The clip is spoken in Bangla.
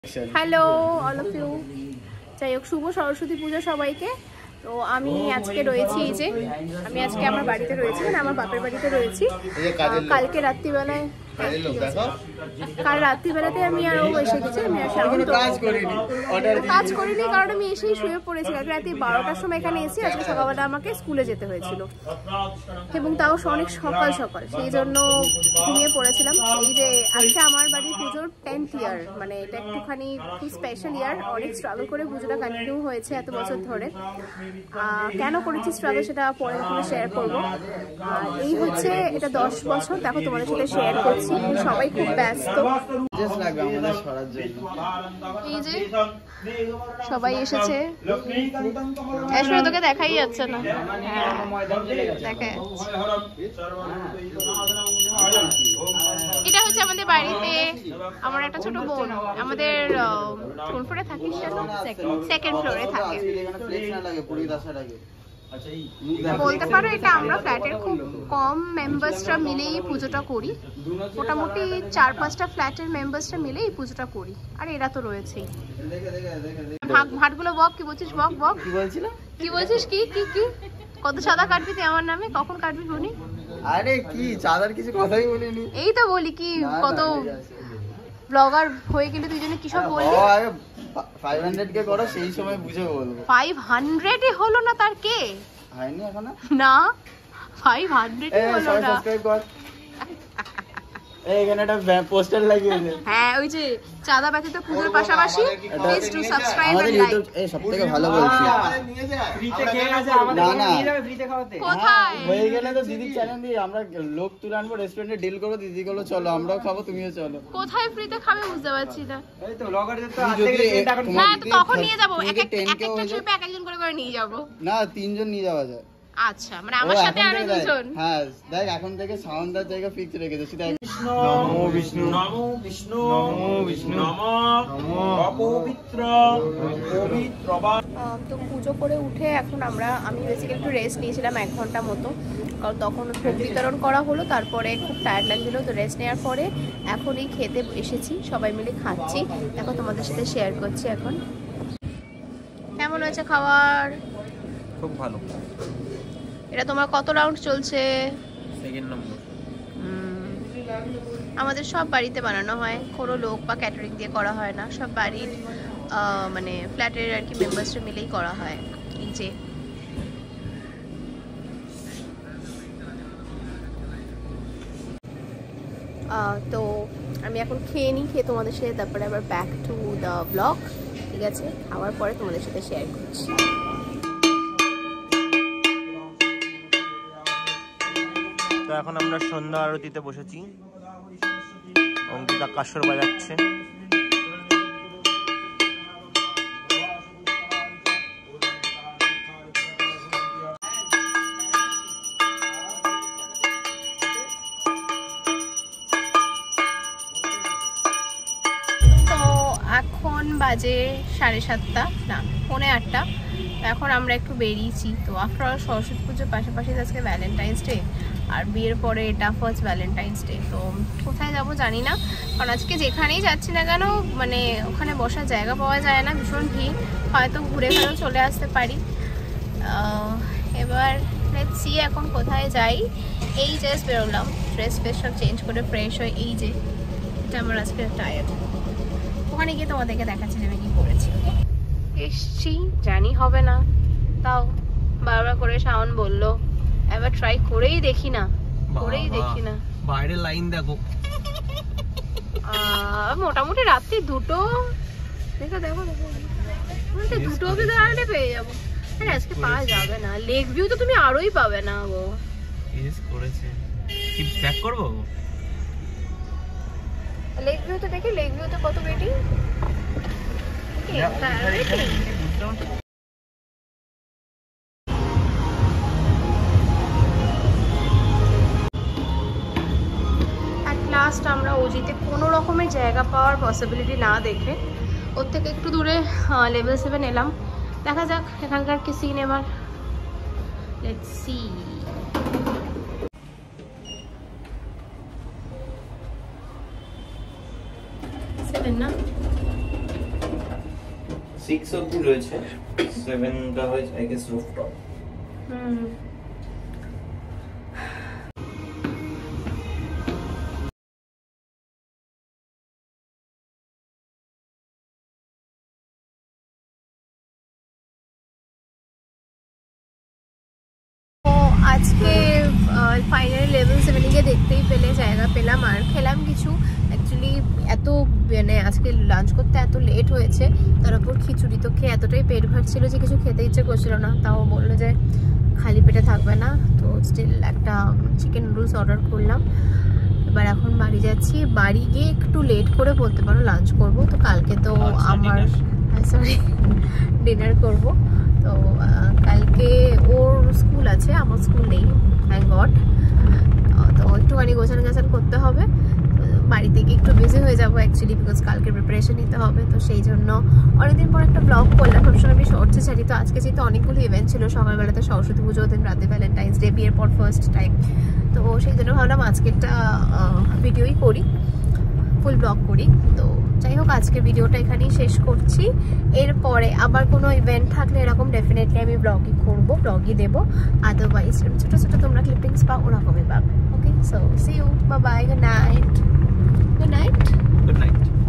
Hello all of you. যাই হোক, শুভ সরস্বতী পূজা সবাইকে। তো আমি আজকে রয়েছি, এই যে আমি আজকে আমার বাড়িতে রয়েছি, মানে আমার বাপের বাড়িতে রয়েছি। কালকে রাত্রিবেলায় কাল রাত্রিবেলাতে আমি আরো এসে গেছি। আমি কাজ করিনি, কারণ আমি এসেই শুয়ে পড়েছি। কালকে রাত্রি 12টার সময় এখানে এসেছি। আজকে সকালবেলা আমাকে স্কুলে যেতে হয়েছিল, এবং তাও অনেক সকাল সকাল, সেই জন্য ঘুমিয়ে পড়েছিলাম। এই যে আজকে আমার বাড়ির পুজোর 10th ইয়ার, মানে এটা একটুখানি খুব স্পেশাল ইয়ার। অনেক স্ট্রাগল করে পুজোটা কন্টিনিউ হয়েছে এত বছর ধরে। কেন করেছি স্ট্রাগল সেটা পরে শেয়ার করবো। এই হচ্ছে এটা 10 বছর। দেখো তোমাদের সাথে শেয়ার করছি। সবাই খুব ব্যস্ত, এই যে সবাই এসেছে। এসে তোকে দেখাই যাচ্ছে না, দেখা এটা হচ্ছে আমাদের বাড়িতে আমার একটা ছোট বোন। আমাদের কোন ফ্লোরে থাকিস? সেকেন্ড ফ্লোরে থাকে। বলতে পারো এটা আমরা ফ্ল্যাটের খুব কম মেম্বার্সরা মিলেই পুজোটা করি। মোটামুটি 4-5টা ফ্ল্যাটের মেম্বার্সরা মিলেই পুজোটা করি। আর এরা তো রয়েছেই। ভাটগুলো বক, কি বলছিস? বক বক, কি বলছিলাম? কি বলছিস? কি কি কি কত সাদা কাটবি তুই আমার নামে? কখন কাটবি শুনি? আরে কি চাঁদার কিছু কথাই বলিনি। এই তো বলি কি কত ব্লগার হয়ে গেলে তুই জন্য কি সব বললি। 500 কে করো, সেই সময় বুঝে বলবো। 500 ই হলো না, তার কে হয়নি এখনো? না 500 ই হলো না। সাবস্ক্রাইব কর। এইখানে একটা পোস্টার লাগিয়ে দে। হ্যাঁ, ওই যে চাঁদা ব্যতীত পুজোর পাশাপাশি please to subscribe and like. এই সবথেকে ভালো বলছি। ফ্রিতে খেয়ে গেছে, আমাদের নিয়ে যাবে ফ্রিতে খাওয়াতে। কোথায় হয়ে গেলে তো দিদি চ্যানেল দিয়ে আমরা লোক তুলে আনবো, রেস্টুরেন্টে ডিল করবো, দিদি গুলো চলো আমরাও খাবো, তুমিও চলো। কোথায় ফ্রিতে খাবে বুঝতে পারছি না। এই তো ব্লগারদের তো আজকে ট্রেন্ড এখন। হ্যাঁ, তো তখন নিয়ে যাব। একটা ট্রিপে এক একজন করে নিয়ে যাব। না, 3 জন নিয়ে যাওয়া যায়। আচ্ছা, মানে আমার সাথে আরো দুজন। হ্যাঁ দেখ, এখন থেকে সাউন্ডার জায়গা ফিক্স রেখেছে। সেটা নমো বিষ্ণু, নমো বিষ্ণু, নমো বিষ্ণু, নমো অপবিত্র পবিত্রবা। তো পুজো করে উঠে এখন আমি বেসিক্যালি একটু রেস্ট নিয়েছিলাম 1 ঘন্টা মতো, কারণ তখন ভোগ বিতরণ করা হলো। তারপরে খুব টায়ার্ড লাগছিল, তো রেস্ট নেওয়ার পরে এখন এই খেতে এসেছি, সবাই মিলে খাচ্ছি। দেখো তোমাদের সাথে শেয়ার করছি। এখন কেমন হয়েছে খাবার? খুব ভালো। এটা তোমার কত রাউন্ড চলছে? Second number. আমাদের সব বাড়িতে বানানো হয়, কোনো লোক বা ক্যাটারিং দিয়ে করা হয় না। সব বাড়ির মানে ফ্ল্যাটের আর কি মেম্বার্সরা মিলেই করা হয়। এই যে তো আমি এখন খেয়ে নিই, খেয়ে তোমাদের সাথে তারপরে আবার ব্যাক টু দ্য ব্লগ। ঠিক আছে, খাওয়ার পরে তোমাদের সাথে শেয়ার করছি। তো এখন আমরা সন্ধ্যা আরতিতে বসেছি। অঙ্কিতা কাসর বাজাচ্ছে। তো এখন বাজে 7:30, না 7:45। এখন আমরা একটু বেরিয়েছি। তো আফটার অল সরস্বতী পুজোর পাশাপাশি আজকে ভ্যালেন্টাইন্স ডে, আর বিয়ের পরে এটা ফার্স্ট ভ্যালেন্টাইন্স ডে। তো কোথায় যাব জানি না, কারণ আজকে যেখানেই যাচ্ছি না কেন মানে ওখানে বসার জায়গা পাওয়া যায় না, ভীষণ ভিড়। হয়তো ঘুরে ঘুরেও চলে আসতে পারি। এবার লেটস সি এখন কোথায় যাই। এই জাস্ট বেরোলাম, ড্রেস ফ্রেস সব চেঞ্জ করে ফ্রেশ হয়ে। এই যে এটা আমার আজকে টায়ার, ওখানে গিয়ে তোমাদেরকে দেখাচ্ছি যে আমি কি করেছি। এসছি, জানি হবে না, তাও বারবার করে শাওন বললো এবার ট্রাই করেই দেখি না, করেই দেখি না। বাইরে লাইন দেখো। মোটামুটি রাত্রি 2টো, দেখো দেখো দেখো, 2টো অবধি দাঁড়ালে পেয়ে যাবো। আরে আজকে পাওয়া যাবে না। লেক ভিউ তো তুমি আরোই পাবে না গো। ইস করেছে কি ব্যাক করব? লেক ভিউ তো দেখি, লেক ভিউ তো কত ওয়েটিং। লাস্ট আমরা ওজিতে কোনো রকমের জায়গা পাওয়ার পসিবিলিটি না দেখে ওর থেকে একটু দূরে লেভেল 7 এলাম। দেখা যাক এখানকার কি সিন এবার। Let's see. 7 না 6 অবধি রয়েছে, 7টা হয় আই গেস রুফটপ। আজকে ফাইনালি লেভেল 7 গিয়ে দেখতেই পেলে, জায়গা পেলাম আর খেলাম কিছু। অ্যাকচুয়ালি এত মানে আজকে লাঞ্চ করতে এত লেট হয়েছে, তার উপর খিচুড়ি তো খেয়ে এতটাই পেট ভরছিল যে কিছু খেতে ইচ্ছে করছিল না। তাও বললো যে খালি পেটে থাকবে না, তো স্টিল একটা চিকেন নুডলস অর্ডার করলাম। এবার এখন বাড়ি যাচ্ছি, বাড়ি গিয়ে একটু লেট করে বলতে পারো লাঞ্চ করব। তো কালকে তো আমার সরি ডিনার করব। তো কালকে ওর স্কুল আছে, আমার স্কুল নেই, থ্যাঙ্ক গড। তো একটুখানি গোছান করতে হবে, বাড়ি থেকে একটু বিজি হয়ে যাবো অ্যাকচুয়ালি, বিকজ কালকে প্রিপারেশন নিতে হবে। তো সেই জন্য অনেকদিন পর একটা ব্লগ করলাম, সবসময় আমি শর্টসে ছাড়ি। তো আজকে যেহেতু অনেকগুলো ইভেন্ট ছিল, সকালবেলাতে সরস্বতী পুজো, দিন রাতে ভ্যালেন্টাইন্স ডে, বিয়ের পর ফার্স্ট টাইম। তো সেই জন্য ভাবলাম আজকে একটা ভিডিওই করি, ফুল ব্লগ করি। তো যাই হোক, আজকে ভিডিওটা এখানেই শেষ করছি। এরপরে আবার কোনো ইভেন্ট থাকলে এরকম ডেফিনেটলি আমি ব্লগই করবো, ব্লগই দেবো। আদারওয়াইজ ছোটো ছোটো তোমরা ক্লিপিংস পাও, ওরকমই পাবে। Okay, so see you, bye bye, good night. Good night. Good night.